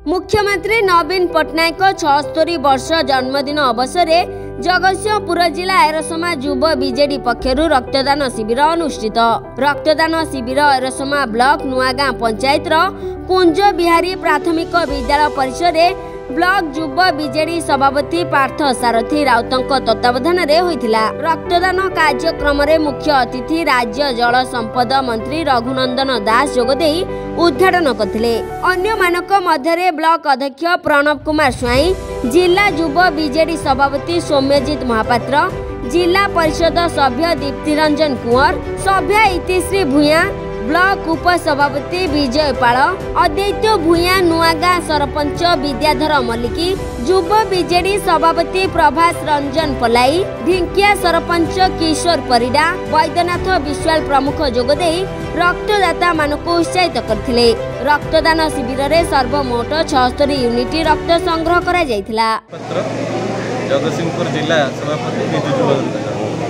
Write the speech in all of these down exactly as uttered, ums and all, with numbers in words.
मुख्यमंत्री नवीन पट्टनायक छस्तरी वर्ष जन्मदिन अवसर जगतसिंहपुर जिला एरसमा युव बीजेडी पक्षर रक्तदान शिविर अनुष्ठित। रक्तदान शिविर एरसमा ब्लॉक नुआगाँ पंचायत कुंज बिहारी प्राथमिक विद्यालय परिसर ब्लॉक युव बीजेडी सभापति पार्थ सारथी राउतंक तत्वावधान रे होइथिला। रक्तदान कार्यक्रम रे मुख्य अतिथि राज्य जल संपद मंत्री रघुनंदन दास जोगदे उद्घाटन करथिले। अन्य मानक मध्यरे ब्लॉक अध्यक्ष प्रणव कुमार स्वाई, जिला युव बीजेडी सभापति सौम्यजित महापात्र, जिला परिषद सभ्य दीप्तिरंजन कुंवर, सभ्य इतिश्री भूया, ब्लॉक उपसभापति विजय पाल, अद्वैत भूया, नुआगाँ सरपंच विद्याधर मल्लिकी, युव बीजेडी सभापति प्रभास रंजन पलाई, ढिंकिया सरपंच किशोर परिडा, वैद्यनाथ विश्वाल प्रमुख जोगदे रक्तदाता मानक उत्साहित करथिले। रक्तदान शिविर रे सर्वमोट छस्तरी यूनिट रक्त संग्रह करा जायथिला। जगतसिंहपुर जिला सभापति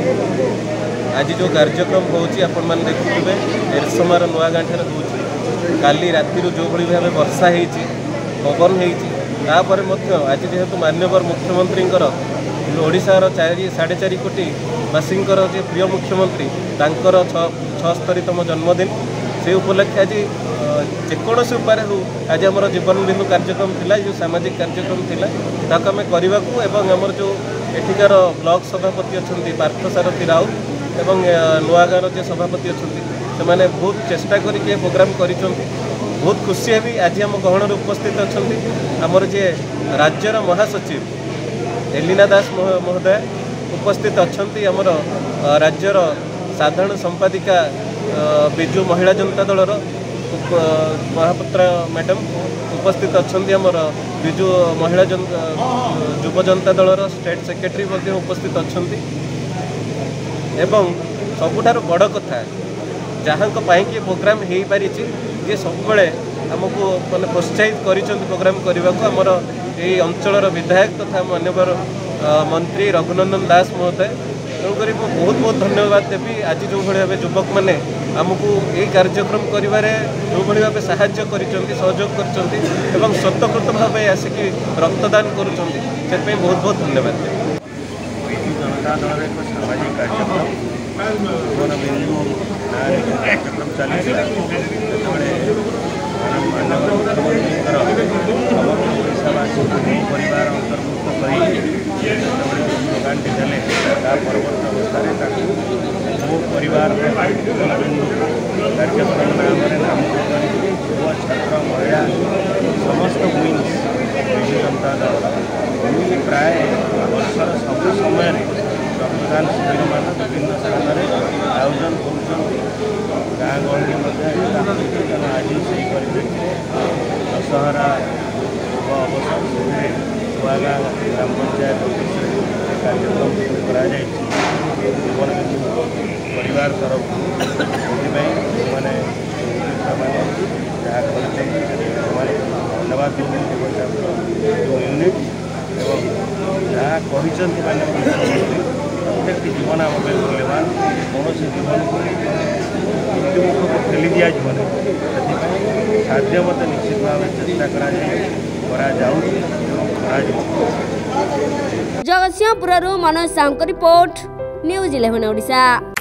आज जो कार्यक्रम होची आपण मान देखुथिबे एरसमार नुआगाँ ठारे होची। काली राति जो भली भाबे वर्षा हेची, पवन हेची, तापर मध्य आज जेहेतु माननीय मुख्यमंत्री ओडिशार चारि साढ़े चारि कोटी वासींकर जे प्रिय मुख्यमंत्री तांकर छस्तरीतम जन्मदिन से उपलक्षे आज जेकोसी उपाय हो आज आम जीवन बिंदु कार्यक्रम थिला, जो सामाजिक कार्यक्रम थिला ताको आमे करबाकू एवं आमर जो एठिकार ब्लॉक सभापति अच्छा पार्थ सारथी राउत एवं नुआगाँर जो सभापति अच्छा से मैंने बहुत चेष्टा करके प्रोग्राम कर बहुत खुशी है। आज आम गहन उपस्थित अच्छा आमर जे राज्यर महासचिव एलिना दास महोदय उपस्थित अच्छा, आमर राज्यर साधारण संपादिका बिजु महिला जनता दलर महापात्र मैडम उपस्थित अच्छा, आमर बिजु महिला जनता युव जनता दलर स्टेट सेक्रेटरी उपस्थित अच्छा एवं सबुठार बड़ कथा जहाँ कि प्रोग्राम हो पारी जे सब आमको मैंने प्रोत्साहित कर प्रोग्राम करने को आमर ये अंचल विधायक तथा माननीय मंत्री रघुनंदन दास महोदय। तेणुक बहुत बहुत धन्यवाद देवी आज जो भाव युवक मैंने आमको ये कार्यक्रम करिवारे जो भाव साहाय्य कर सहयोग कर स्वतःकृत भाव आसिक रक्तदान करुँच से बहुत बहुत धन्यवाद देवी। जनता दल एक सामाजिक कार्यक्रम जीवन बिंदु कार्यक्रम चली माननीय मुख्यमंत्री समस्त ओडावासी परिवार अंतर्भुक्त कर स्लोगान देले परवर्त अवस्था मो परिवार जीवन बिंदु कार्यक्रम नाम नामकरण युवा छात्र महिला समस्त विंग्स विजु जनता दल प्राय वर्षर सब समय रक्तदान शिविर मान विभिन्न स्थान में आयोजन कर गाँ गहली आज से परिप्रेक्षी दशहरा शुभ अवसर से नुआगाँ ग्राम पंचायत कार्यक्रम कर जीवन बिंदु परिवार तरफ मैंने जहाँ धन्यवाद जो यूनिट एवं जहाँ कहते प्रत्येक जीवन आम मूल्यवान कौन जीवन को मृत्युमुख को ठेली दि जीवन से साध्य मत निश्चित भाव चेष्टा करा Jagatsinghpur Manoj Sahu report news eleven Odisha.